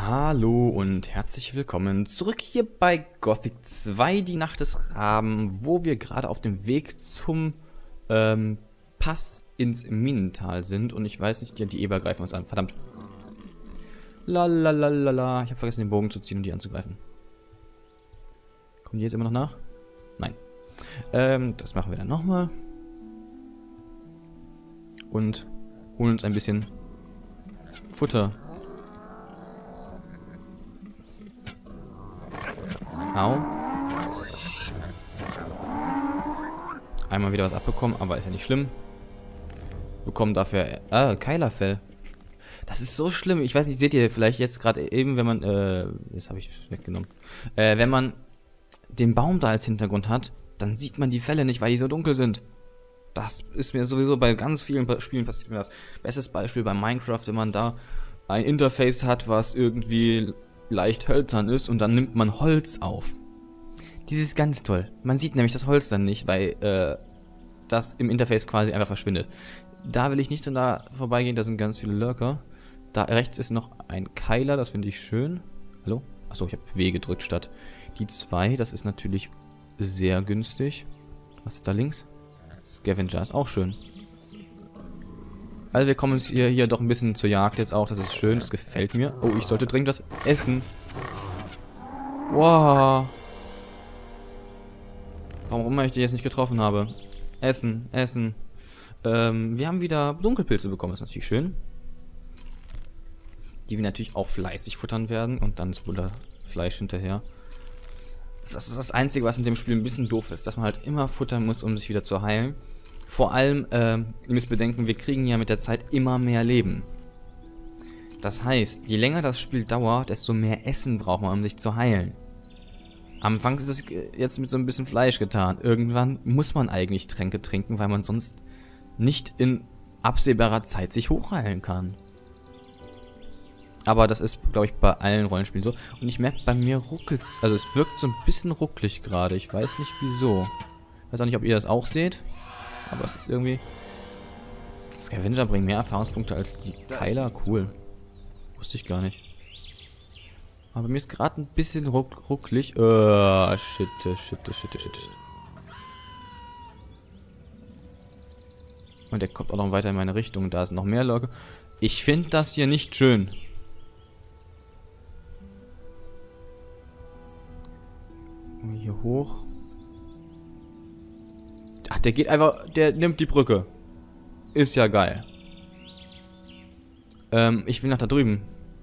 Hallo und herzlich willkommen zurück hier bei Gothic 2, die Nacht des Raben, wo wir gerade auf dem Weg zum Pass ins Minental sind. Und ich weiß nicht, die Eber greifen uns an. Verdammt. Lalalala. Ich habe vergessen, den Bogen zu ziehen und die anzugreifen. Kommen die jetzt immer noch nach? Nein. Das machen wir dann nochmal. Und holen uns ein bisschen Futter. Au. Einmal wieder was abbekommen, aber ist ja nicht schlimm. Bekommen dafür... Keilerfell. Das ist so schlimm. Ich weiß nicht, seht ihr vielleicht jetzt gerade eben, wenn man... das habe ich weggenommen. Wenn man den Baum da als Hintergrund hat, dann sieht man die Fälle nicht, weil die so dunkel sind. Das ist mir sowieso bei ganz vielen Spielen passiert mir das. Bestes Beispiel bei Minecraft, wenn man da ein Interface hat, was irgendwie leicht hölzern ist und dann nimmt man Holz auf. Das ist ganz toll. Man sieht nämlich das Holz dann nicht, weil das im Interface quasi einfach verschwindet. Da will ich nicht so da vorbeigehen, da sind ganz viele Lurker. Da rechts ist noch ein Keiler, das finde ich schön. Hallo? Achso, ich habe W gedrückt statt die 2, das ist natürlich sehr günstig. Was ist da links? Scavenger ist auch schön. Also wir kommen uns hier doch ein bisschen zur Jagd jetzt auch, das ist schön, das gefällt mir. Oh, ich sollte dringend was essen. Wow. Warum auch immer ich die jetzt nicht getroffen habe. Essen, essen. Wir haben wieder Dunkelpilze bekommen, das ist natürlich schön. Die wir natürlich auch fleißig futtern werden und dann das Bullerfleisch hinterher. Das ist das Einzige, was in dem Spiel ein bisschen doof ist, dass man halt immer futtern muss, um sich wieder zu heilen. Vor allem, ihr müsst bedenken, wir kriegen ja mit der Zeit immer mehr Leben. Das heißt, je länger das Spiel dauert, desto mehr Essen braucht man, um sich zu heilen. Anfangs ist es jetzt mit so ein bisschen Fleisch getan. Irgendwann muss man eigentlich Tränke trinken, weil man sonst nicht in absehbarer Zeit sich hochheilen kann. Aber das ist, glaube ich, bei allen Rollenspielen so. Und ich merke, bei mir ruckelt es. Also es wirkt so ein bisschen rucklig gerade. Ich weiß nicht wieso. Ich weiß auch nicht, ob ihr das auch seht. Aber es ist irgendwie... Scavenger bringen mehr Erfahrungspunkte als die Keiler. Cool. Wusste ich gar nicht. Aber mir ist gerade ein bisschen rucklig. Shit. Und der kommt auch noch weiter in meine Richtung. Da sind noch mehr Leute. Ich finde das hier nicht schön. Hier hoch. Ach, der geht einfach... Der nimmt die Brücke. Ist ja geil. Ich will nach da drüben.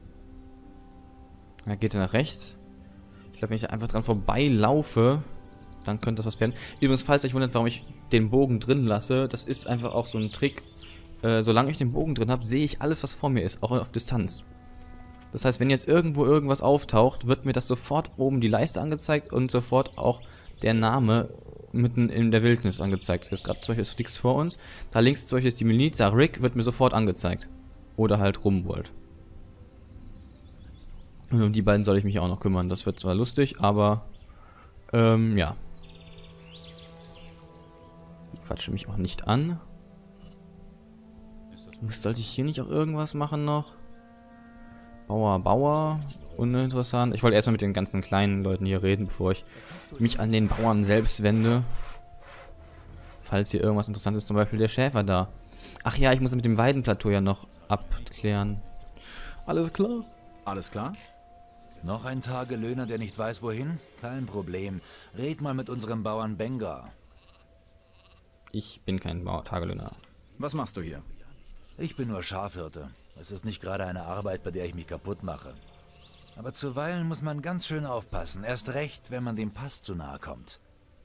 Da geht er nach rechts. Ich glaube, wenn ich einfach dran vorbeilaufe, dann könnte das was werden. Übrigens, falls ihr euch wundert, warum ich den Bogen drin lasse, das ist einfach auch so ein Trick. Solange ich den Bogen drin habe, sehe ich alles, was vor mir ist, auch auf Distanz. Das heißt, wenn jetzt irgendwo irgendwas auftaucht, wird mir das sofort oben die Leiste angezeigt und sofort auch der Name mitten in der Wildnis angezeigt. Jetzt gerade zum Beispiel nichts vor uns. Da links zum Beispiel ist die Miliza. Rick wird mir sofort angezeigt. Oder halt Rumworld. Und um die beiden soll ich mich auch noch kümmern. Das wird zwar lustig, aber ja. Die quatschen mich auch nicht an. Sollte ich hier nicht auch irgendwas machen noch? Bauer. Uninteressant. Ich wollte erstmal mit den ganzen kleinen Leuten hier reden, bevor ich mich an den Bauern selbst wende. Falls hier irgendwas Interessantes ist, zum Beispiel der Schäfer da. Ach ja, ich muss mit dem Weidenplateau ja noch abklären. Alles klar? Alles klar? Noch ein Tagelöhner, der nicht weiß, wohin? Kein Problem. Red mal mit unserem Bauern Benga. Ich bin kein Tagelöhner. Was machst du hier? Ich bin nur Schafhirte. Es ist nicht gerade eine Arbeit, bei der ich mich kaputt mache. Aber zuweilen muss man ganz schön aufpassen. Erst recht, wenn man dem Pass zu nahe kommt.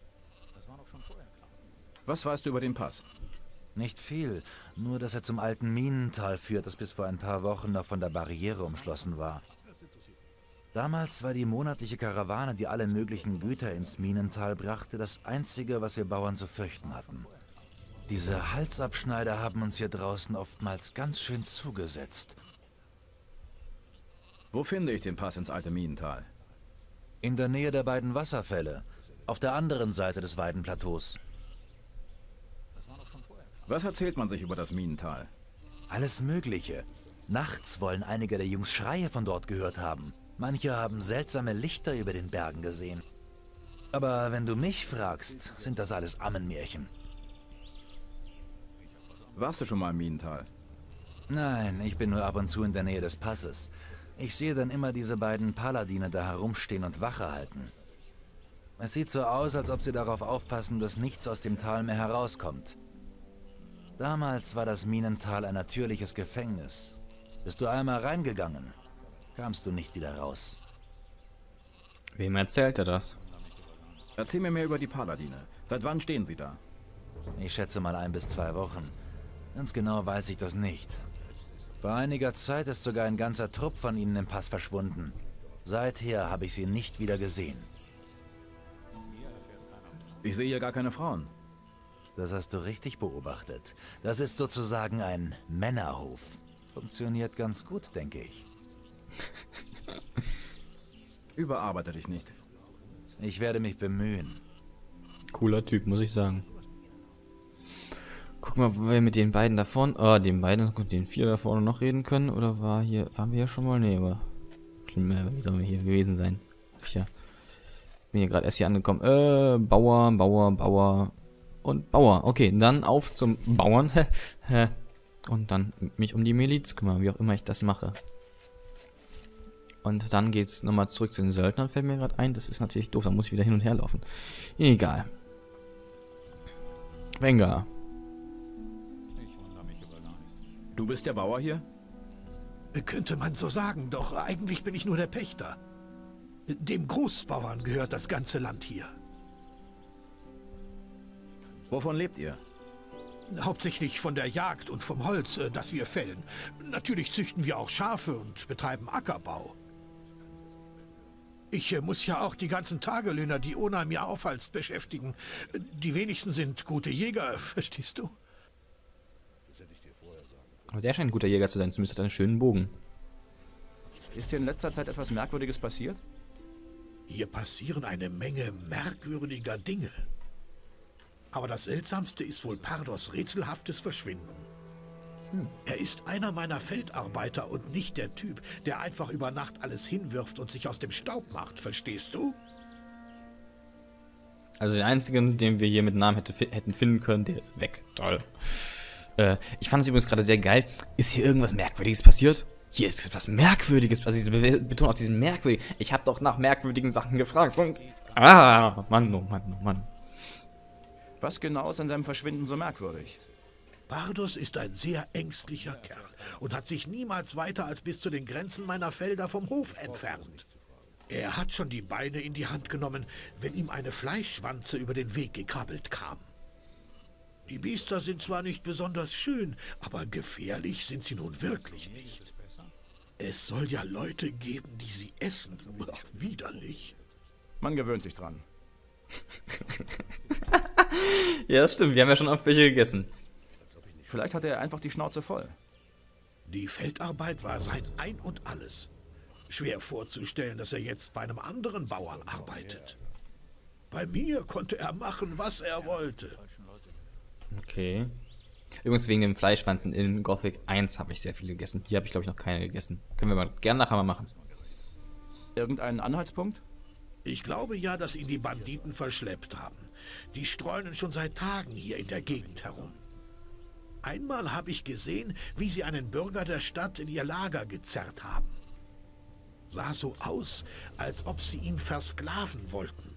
Was weißt du über den Pass? Nicht viel. Nur, dass er zum alten Minental führt, das bis vor ein paar Wochen noch von der Barriere umschlossen war. Damals war die monatliche Karawane, die alle möglichen Güter ins Minental brachte, das Einzige, was wir Bauern zu fürchten hatten. Diese Halsabschneider haben uns hier draußen oftmals ganz schön zugesetzt. Wo finde ich den Pass ins alte Minental? In der Nähe der beiden Wasserfälle, auf der anderen Seite des Weidenplateaus. Was erzählt man sich über das Minental? Alles Mögliche. Nachts wollen einige der Jungs Schreie von dort gehört haben. Manche haben seltsame Lichter über den Bergen gesehen. Aber wenn du mich fragst, sind das alles Ammenmärchen. Warst du schon mal im Minental? Nein, ich bin nur ab und zu in der Nähe des Passes. Ich sehe dann immer diese beiden Paladine da herumstehen und Wache halten. Es sieht so aus, als ob sie darauf aufpassen, dass nichts aus dem Tal mehr herauskommt. Damals war das Minental ein natürliches Gefängnis. Bist du einmal reingegangen, kamst du nicht wieder raus. Wem erzählt er das? Erzähl mir mehr über die Paladine. Seit wann stehen sie da? Ich schätze mal 1 bis 2 Wochen. Ganz genau weiß ich das nicht. Vor einiger Zeit ist sogar ein ganzer Trupp von ihnen im Pass verschwunden. Seither habe ich sie nicht wieder gesehen. Ich sehe hier gar keine Frauen. Das hast du richtig beobachtet. Das ist sozusagen ein Männerhof. Funktioniert ganz gut, denke ich. Überarbeite dich nicht. Ich werde mich bemühen. Cooler Typ, muss ich sagen. Guck mal, wo wir mit den beiden da vorne, den 4 da vorne noch reden können. Oder waren wir hier schon mal? Nee, aber wie sollen wir hier gewesen sein? Bin hier gerade erst hier angekommen. Bauer und Bauer. Okay, dann auf zum Bauern. Und dann mich um die Miliz kümmern, wie auch immer ich das mache. Und dann geht's nochmal zurück zu den Söldnern, fällt mir gerade ein. Das ist natürlich doof, da muss ich wieder hin und her laufen. Egal. Venga. Du bist der Bauer hier? Könnte man so sagen, doch eigentlich bin ich nur der Pächter. Dem Großbauern gehört das ganze Land hier. Wovon lebt ihr? Hauptsächlich von der Jagd und vom Holz, das wir fällen. Natürlich züchten wir auch Schafe und betreiben Ackerbau. Ich muss ja auch die ganzen Tagelöhner, die Ona mir aufhalst, beschäftigen. Die wenigsten sind gute Jäger, verstehst du? Aber der scheint ein guter Jäger zu sein, zumindest hat er einen schönen Bogen. Ist dir in letzter Zeit etwas Merkwürdiges passiert? Hier passieren eine Menge merkwürdiger Dinge. Aber das Seltsamste ist wohl Pardos rätselhaftes Verschwinden. Er ist einer meiner Feldarbeiter und nicht der Typ, der einfach über Nacht alles hinwirft und sich aus dem Staub macht, verstehst du? Also den einzigen, den wir hier mit Namen hätten finden können, der ist weg. Toll. Ich fand es übrigens gerade sehr geil. Ist hier irgendwas Merkwürdiges passiert? Hier ist etwas Merkwürdiges. Also ich betone auch diesen merkwürdigen. Ich habe doch nach merkwürdigen Sachen gefragt. Sonst... Mann, oh Mann, oh Mann. Was genau ist an seinem Verschwinden so merkwürdig? Pardos ist ein sehr ängstlicher Kerl und hat sich niemals weiter als bis zu den Grenzen meiner Felder vom Hof entfernt. Er hat schon die Beine in die Hand genommen, wenn ihm eine Fleischschwanze über den Weg gekrabbelt kam. Die Biester sind zwar nicht besonders schön, aber gefährlich sind sie nun wirklich nicht. Es soll ja Leute geben, die sie essen. Ach, widerlich. Man gewöhnt sich dran. Ja, das stimmt. Wir haben ja schon oft welche gegessen. Vielleicht hat er einfach die Schnauze voll. Die Feldarbeit war sein Ein und Alles. Schwer vorzustellen, dass er jetzt bei einem anderen Bauern arbeitet. Bei mir konnte er machen, was er wollte. Okay. Übrigens wegen dem Fleischschwanzen in Gothic 1 habe ich sehr viele gegessen. Hier habe ich, glaube ich, noch keine gegessen. Können wir mal gerne nachher mal machen. Irgendeinen Anhaltspunkt? Ich glaube ja, dass ihn die Banditen verschleppt haben. Die streunen schon seit Tagen hier in der Gegend herum. Einmal habe ich gesehen, wie sie einen Bürger der Stadt in ihr Lager gezerrt haben. Sah so aus, als ob sie ihn versklaven wollten.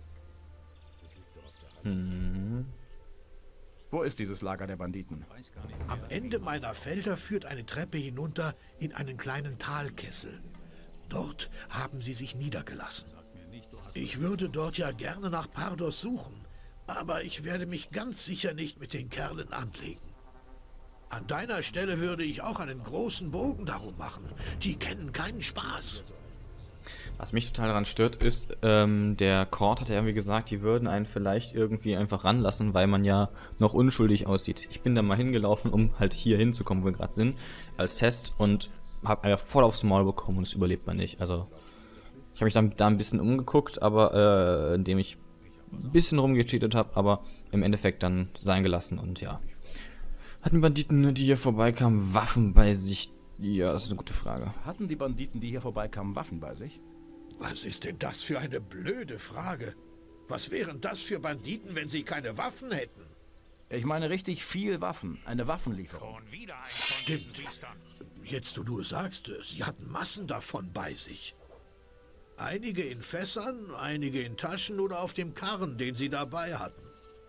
Wo ist dieses Lager der Banditen? Am Ende meiner Felder führt eine Treppe hinunter in einen kleinen Talkessel. Dort haben sie sich niedergelassen. Ich würde dort ja gerne nach Pardos suchen, aber ich werde mich ganz sicher nicht mit den Kerlen anlegen. An deiner Stelle würde ich auch einen großen Bogen darum machen. Die kennen keinen Spaß. Was mich total daran stört, ist, der Court hat ja irgendwie gesagt, die würden einen vielleicht irgendwie einfach ranlassen, weil man ja noch unschuldig aussieht. Ich bin da mal hingelaufen, um halt hier hinzukommen, wo wir gerade sind, als Test und habe einfach voll aufs Maul bekommen und das überlebt man nicht. Also, ich habe mich dann da ein bisschen umgeguckt, aber indem ich ein bisschen rumgecheatet habe, aber im Endeffekt dann sein gelassen und ja. Hatten Banditen, die hier vorbeikamen, Waffen bei sich, Ja, das ist eine gute Frage. Hatten die Banditen, die hier vorbeikamen, Waffen bei sich? Was ist denn das für eine blöde Frage? Was wären das für Banditen, wenn sie keine Waffen hätten? Ich meine richtig viel Waffen. Eine Waffenlieferung. Stimmt. Jetzt, wo du es sagst, sie hatten Massen davon bei sich. Einige in Fässern, einige in Taschen oder auf dem Karren, den sie dabei hatten.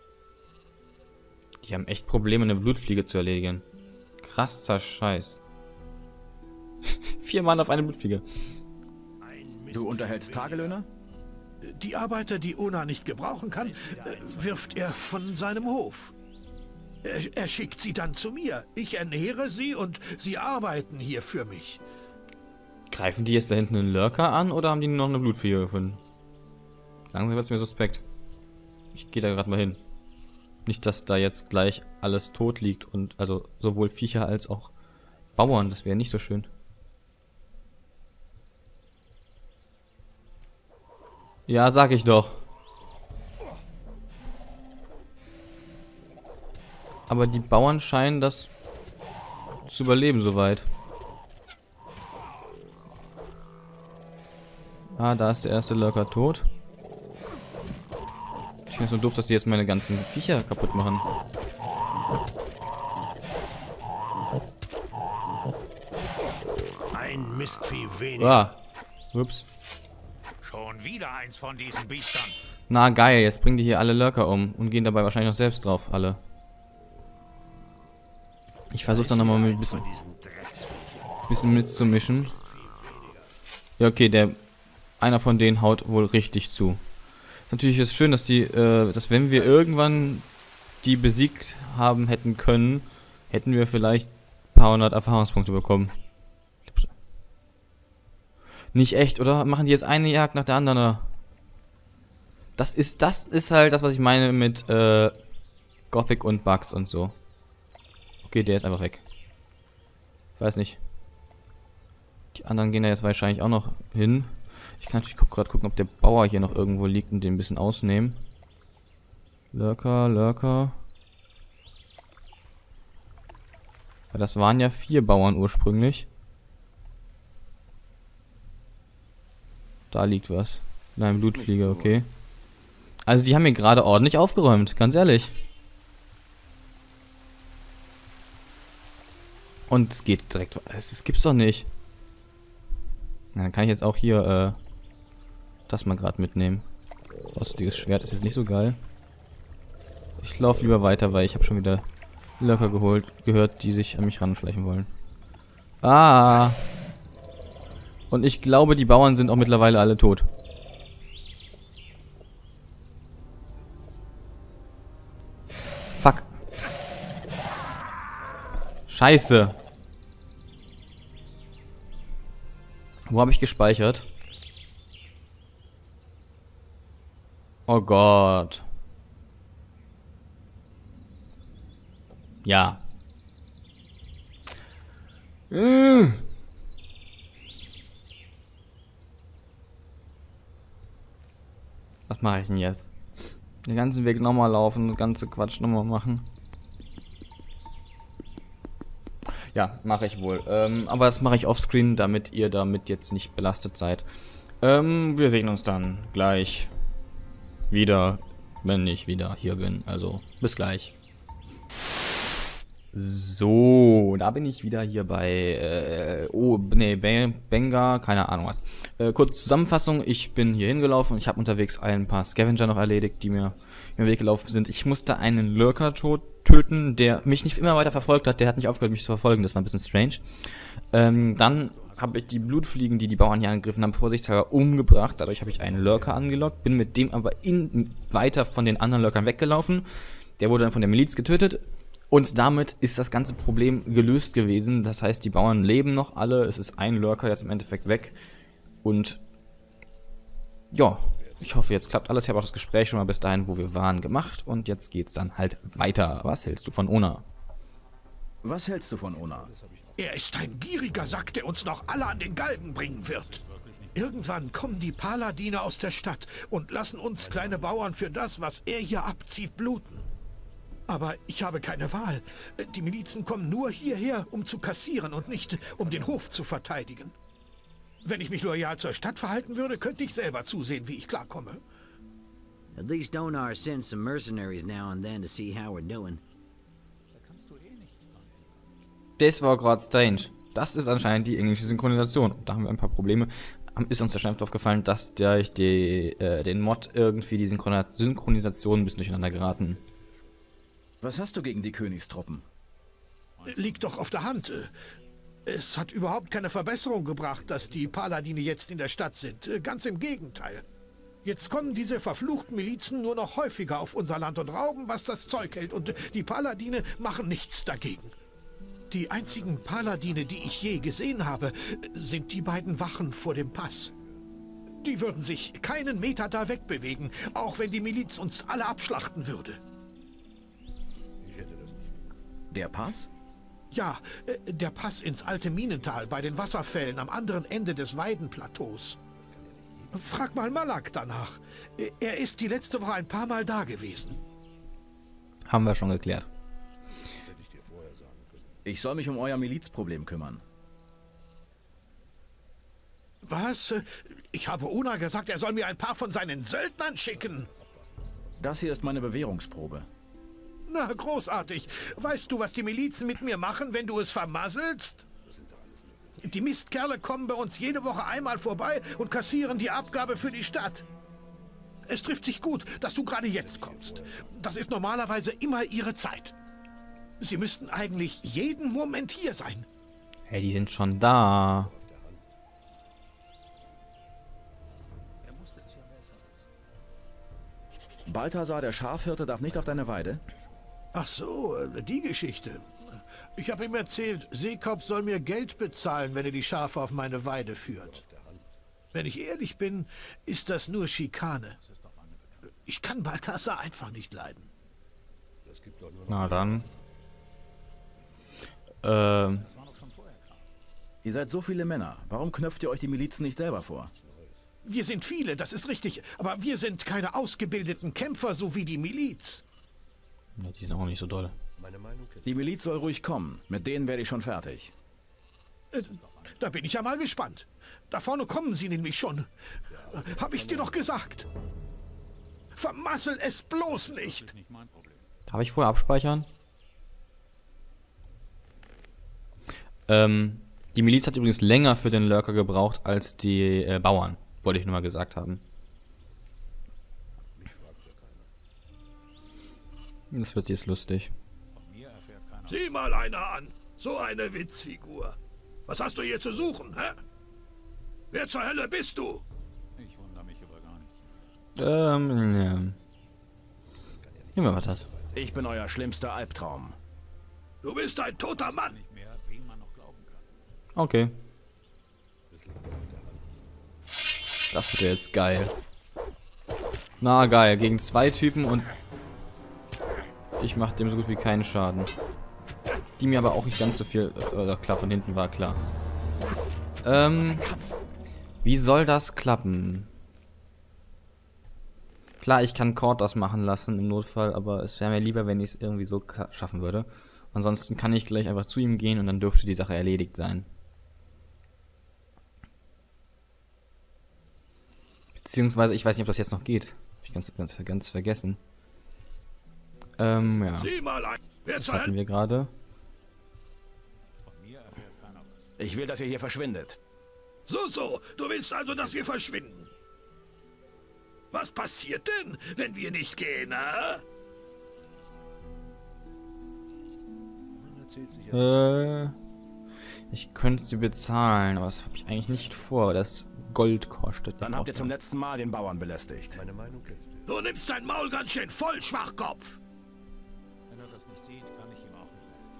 Die haben echt Probleme, eine Blutfliege zu erledigen. Krasser Scheiß. 4 Mann auf eine Blutfliege. Du unterhältst Tagelöhner? Die Arbeiter, die Ona nicht gebrauchen kann, wirft er von seinem Hof. Er schickt sie dann zu mir. Ich ernähre sie und sie arbeiten hier für mich. Greifen die jetzt da hinten einen Lurker an oder haben die nur noch eine Blutfliege gefunden? Langsam wird es mir suspekt. Ich gehe da gerade mal hin. Nicht, dass da jetzt gleich alles tot liegt und also sowohl Viecher als auch Bauern. Das wäre nicht so schön. Ja, sag ich doch. Aber die Bauern scheinen das zu überleben soweit. Ah, da ist der erste Lurker tot. Ich finde es nur doof, dass die jetzt meine ganzen Viecher kaputt machen. Ein Mistvieh weniger. Ah. Ups. Schon wieder eins von diesen Biestern. Na geil, jetzt bringen die hier alle Lurker um und gehen dabei wahrscheinlich noch selbst drauf, alle. Ich versuche dann nochmal ein bisschen mitzumischen. Ja, okay, einer von denen haut wohl richtig zu. Natürlich ist es schön, dass dass wenn wir irgendwann die besiegt haben hätten können, hätten wir vielleicht ein paar hundert Erfahrungspunkte bekommen. Nicht echt, oder? Machen die jetzt eine Jagd nach der anderen, oder? Das ist halt das, was ich meine mit Gothic und Bugs und so. Okay, der ist einfach weg. Weiß nicht. Die anderen gehen da jetzt wahrscheinlich auch noch hin. Ich kann natürlich gerade gucken, ob der Bauer hier noch irgendwo liegt und den ein bisschen ausnehmen. Lurker, Lurker. Ja, das waren ja 4 Bauern ursprünglich. Da liegt was. Nein, Blutfliege, okay. Also die haben hier gerade ordentlich aufgeräumt, ganz ehrlich. Und es geht direkt... Das gibt's doch nicht. Na, dann kann ich jetzt auch hier das mal gerade mitnehmen. Rostiges Schwert ist jetzt nicht so geil. Ich laufe lieber weiter, weil ich habe schon wieder Lurker gehört, die sich an mich ranschleichen wollen. Ah! Und ich glaube, die Bauern sind auch mittlerweile alle tot. Fuck. Scheiße. Wo habe ich gespeichert? Oh Gott. Ja. Was mache ich denn jetzt? Den ganzen Weg nochmal laufen, das ganze Quatsch nochmal machen. Ja, mache ich wohl. Aber das mache ich offscreen, damit ihr damit jetzt nicht belastet seid. Wir sehen uns dann gleich wieder, wenn ich wieder hier bin. Also, bis gleich. So, da bin ich wieder hier bei, Benga, keine Ahnung was. Kurze Zusammenfassung, ich bin hier hingelaufen und ich habe unterwegs ein paar Scavenger noch erledigt, die mir im Weg gelaufen sind. Ich musste einen Lurker töten, der mich nicht immer weiter verfolgt hat, der hat nicht aufgehört, mich zu verfolgen, das war ein bisschen strange. Dann habe ich die Blutfliegen, die die Bauern hier angegriffen haben, vorsichtshalber umgebracht, dadurch habe ich einen Lurker angelockt, bin mit dem aber weiter von den anderen Lurkern weggelaufen, der wurde dann von der Miliz getötet. Und damit ist das ganze Problem gelöst gewesen. Das heißt, die Bauern leben noch alle. Es ist ein Lurker jetzt im Endeffekt weg. Und ja, ich hoffe, jetzt klappt alles. Ich habe auch das Gespräch schon mal bis dahin, wo wir waren, gemacht. Und jetzt geht's dann halt weiter. Was hältst du von Ona? Was hältst du von Ona? Er ist ein gieriger Sack, der uns noch alle an den Galgen bringen wird. Irgendwann kommen die Paladine aus der Stadt und lassen uns kleine Bauern für das, was er hier abzieht, bluten. Aber ich habe keine Wahl. Die Milizen kommen nur hierher, um zu kassieren und nicht, um den Hof zu verteidigen. Wenn ich mich loyal zur Stadt verhalten würde, könnte ich selber zusehen, wie ich klarkomme. At least Donar sends some mercenaries now and then to see how we're doing. Das war gerade strange. Das ist anscheinend die englische Synchronisation. Da haben wir ein paar Probleme. Ist uns wahrscheinlich aufgefallen, dass durch den Mod irgendwie die Synchronisation ein bisschen durcheinander geraten. Was hast du gegen die Königstruppen? Liegt doch auf der Hand. Es hat überhaupt keine Verbesserung gebracht, dass die Paladine jetzt in der Stadt sind. Ganz im Gegenteil. Jetzt kommen diese verfluchten Milizen nur noch häufiger auf unser Land und rauben, was das Zeug hält. Und die Paladine machen nichts dagegen. Die einzigen Paladine, die ich je gesehen habe, sind die beiden Wachen vor dem Pass. Die würden sich keinen Meter da wegbewegen, auch wenn die Miliz uns alle abschlachten würde. Der Pass? Ja, der Pass ins alte Minental bei den Wasserfällen am anderen Ende des Weidenplateaus. Frag mal Malak danach. Er ist die letzte Woche ein paar Mal da gewesen. Haben wir schon geklärt. Ich soll mich um euer Milizproblem kümmern. Was? Ich habe Una gesagt, er soll mir ein paar von seinen Söldnern schicken. Das hier ist meine Bewährungsprobe. Na, großartig. Weißt du, was die Milizen mit mir machen, wenn du es vermasselst? Die Mistkerle kommen bei uns jede Woche einmal vorbei und kassieren die Abgabe für die Stadt. Es trifft sich gut, dass du gerade jetzt kommst. Das ist normalerweise immer ihre Zeit. Sie müssten eigentlich jeden Moment hier sein. Hey, die sind schon da. Balthasar, der Schafhirte, darf nicht auf deine Weide? Ach so, die Geschichte. Ich habe ihm erzählt, Seekop soll mir Geld bezahlen, wenn er die Schafe auf meine Weide führt. Wenn ich ehrlich bin, ist das nur Schikane. Ich kann Balthasar einfach nicht leiden. Na dann. Ihr seid so viele Männer. Warum knöpft ihr euch die Milizen nicht selber vor? Wir sind viele, das ist richtig. Aber wir sind keine ausgebildeten Kämpfer, so wie die Miliz. Ja, die sind auch nicht so doll. Die Miliz soll ruhig kommen. Mit denen werde ich schon fertig. Da bin ich ja mal gespannt. Da vorne kommen sie nämlich schon. Hab ich's dir doch gesagt. Vermassel es bloß nicht. Darf ich vorher abspeichern? Die Miliz hat übrigens länger für den Lurker gebraucht als die Bauern. Wollte ich nur mal gesagt haben. Das wird jetzt lustig. Sieh mal einer an. So eine Witzfigur. Was hast du hier zu suchen, hä? Wer zur Hölle bist du? Ich wundere mich aber gar nicht. Ja. Nehmen wir mal das. Ich bin euer schlimmster Albtraum. Du bist ein toter Mann. Nicht mehr, wem man noch glauben kann. Okay. Das wird ja jetzt geil. Na geil, gegen 2 Typen und ich mache dem so gut wie keinen Schaden. Die mir aber auch nicht ganz so viel... klar, von hinten war klar. Wie soll das klappen? Klar, ich kann Cord das machen lassen im Notfall, aber es wäre mir lieber, wenn ich es irgendwie so schaffen würde. Ansonsten kann ich gleich einfach zu ihm gehen und dann dürfte die Sache erledigt sein. Beziehungsweise, ich weiß nicht, ob das jetzt noch geht. Hab ich ganz vergessen. Ja. Sieh mal ein. Wer Das zur hatten Hölle? wir gerade. Von mir erfährt keiner was. Ich will, dass ihr hier verschwindet. So. Du willst also, dass wir verschwinden. Was passiert denn, wenn wir nicht gehen, hä? Ich könnte sie bezahlen, aber das habe ich eigentlich nicht vor, weil das Gold kostet. Dann habt ihr zum letzten Mal den Bauern belästigt. Du nimmst dein Maul ganz schön voll, Schwachkopf. Wenn er das nicht sieht, kann ich ihm auch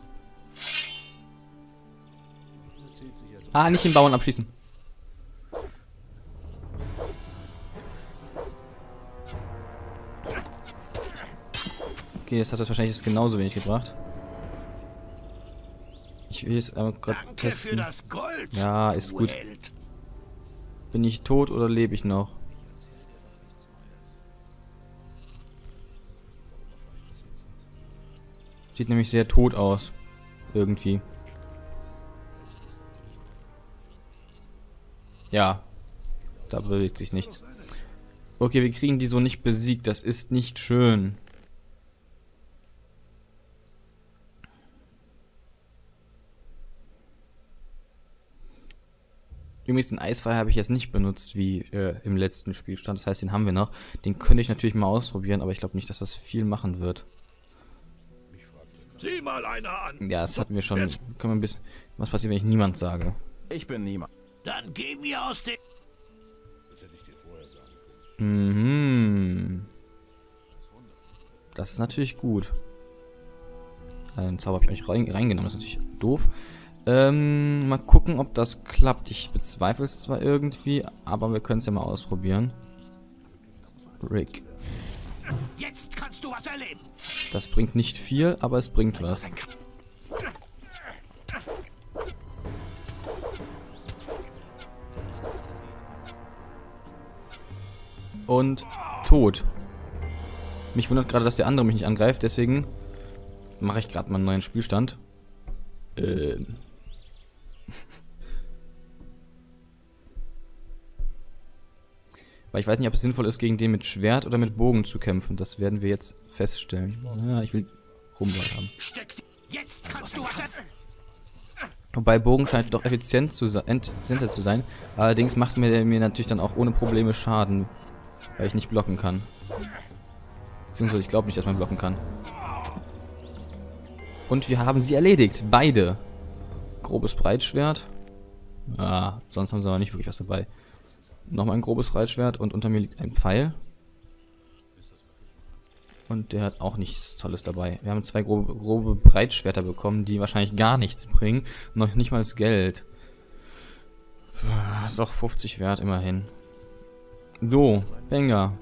nicht helfen. Ah, nicht den Bauern abschießen. Okay, jetzt hat das wahrscheinlich jetzt genauso wenig gebracht. Ich will jetzt einmal gerade Danke für testen. das Gold. Ja, ist du gut. Held. Bin ich tot oder lebe ich noch? Sieht nämlich sehr tot aus. Irgendwie. Ja. Da bewegt sich nichts. Okay, wir kriegen die so nicht besiegt. Das ist nicht schön. Übrigens, den Eisfall habe ich jetzt nicht benutzt, wie im letzten Spielstand. Das heißt, den haben wir noch. Den könnte ich natürlich mal ausprobieren, aber ich glaube nicht, dass das viel machen wird. Sieh mal einer an. Ja, das hatten wir schon. Können wir ein bisschen. Was passiert, wenn ich niemand sage? Ich bin niemand. Dann geh mir aus dem... Mhm. Das ist natürlich gut. Einen Zauber habe ich auch nicht reingenommen. Das ist natürlich doof. Mal gucken, ob das klappt. Ich bezweifle es zwar irgendwie, aber wir können es ja mal ausprobieren. Rick. Jetzt kannst du was erleben. Das bringt nicht viel, aber es bringt was. Und tot. Mich wundert gerade, dass der andere mich nicht angreift, deswegen mache ich gerade mal einen neuen Spielstand. Weil ich weiß nicht, ob es sinnvoll ist, gegen den mit Schwert oder mit Bogen zu kämpfen. Das werden wir jetzt feststellen. Ja, ich will Rumball haben. Jetzt kannst du was erleben. Wobei Bogen scheint doch effizienter zu sein. Allerdings macht mir natürlich dann auch ohne Probleme Schaden. Weil ich nicht blocken kann. Beziehungsweise ich glaube nicht, dass man blocken kann. Und wir haben sie erledigt. Beide. Grobes Breitschwert. Ah, sonst haben sie aber nicht wirklich was dabei. Nochmal ein grobes Breitschwert und unter mir liegt ein Pfeil. Und der hat auch nichts Tolles dabei. Wir haben 2 grobe Breitschwerter bekommen, die wahrscheinlich gar nichts bringen. Noch nicht mal das Geld. Ist doch 50 wert, immerhin. So, Benga.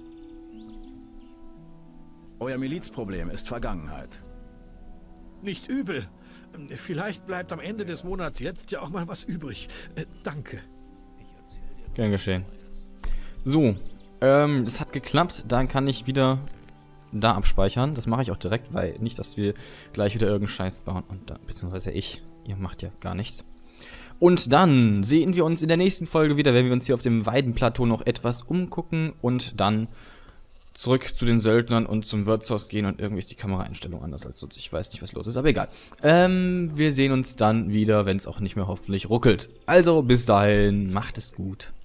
Euer Milizproblem ist Vergangenheit. Nicht übel. Vielleicht bleibt am Ende des Monats jetzt ja auch mal was übrig. Danke. Gern geschehen. So, das hat geklappt. Dann kann ich wieder da abspeichern. Das mache ich auch direkt, weil nicht, dass wir gleich wieder irgendeinen Scheiß bauen. Und da, beziehungsweise ich. Ihr macht ja gar nichts. Und dann sehen wir uns in der nächsten Folge wieder, wenn wir uns hier auf dem Weidenplateau noch etwas umgucken und dann zurück zu den Söldnern und zum Wirtshaus gehen und irgendwie ist die Kameraeinstellung anders als sonst. Ich weiß nicht, was los ist, aber egal. Wir sehen uns dann wieder, wenn es auch nicht mehr hoffentlich ruckelt. Also, bis dahin, macht es gut.